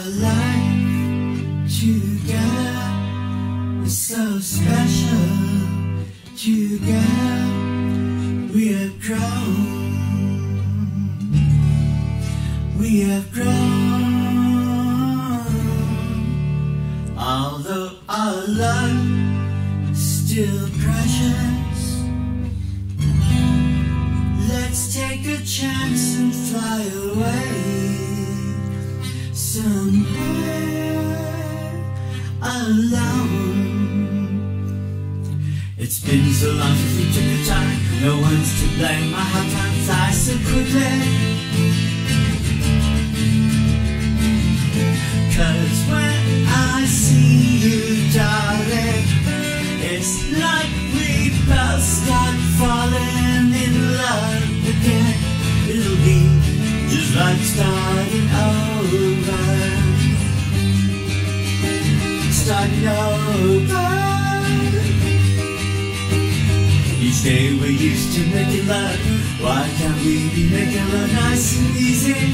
life together is so special. Together we have grown. We have grown. Although our love is still precious, let's take a chance and fly away somewhere alone. It's been so long since we took the time. No one's to blame. My heart time flies so quickly. 'Cause when I see you, darling, it's like we both start falling in love again. It'll be just like starting over. Starting over. Each day we're used to making love. Why can't we be making love nice and easy?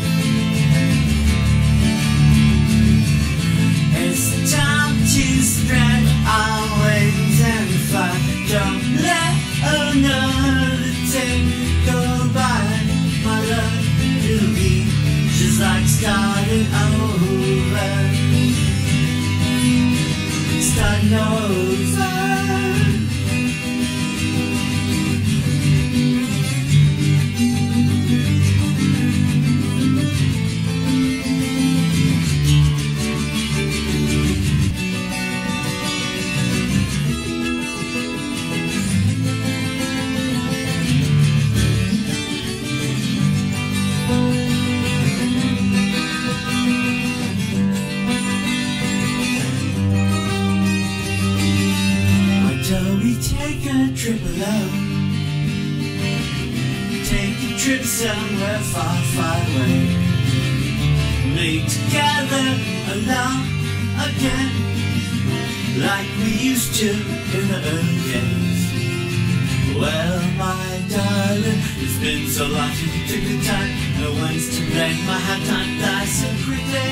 It's time to spread our wings and fly. Don't let another day go by, my love. It'll be just like starting over. Starting over. Shall we take a trip alone? Take a trip somewhere far, far away. Be together alone again, like we used to in the early days. Well, my darling, it's been so long since we took the time. No one's to blame. My heart time flies so quickly.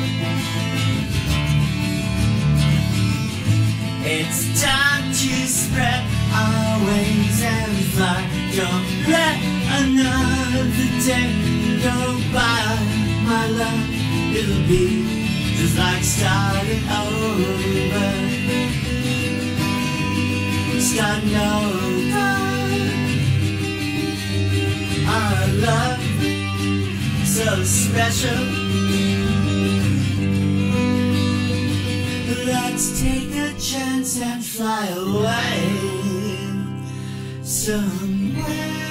It's time to spread our wings and fly. Don't let another day go by, my love. It'll be just like starting over. Starting over. Our love so special. Let's take a chance and fly away somewhere.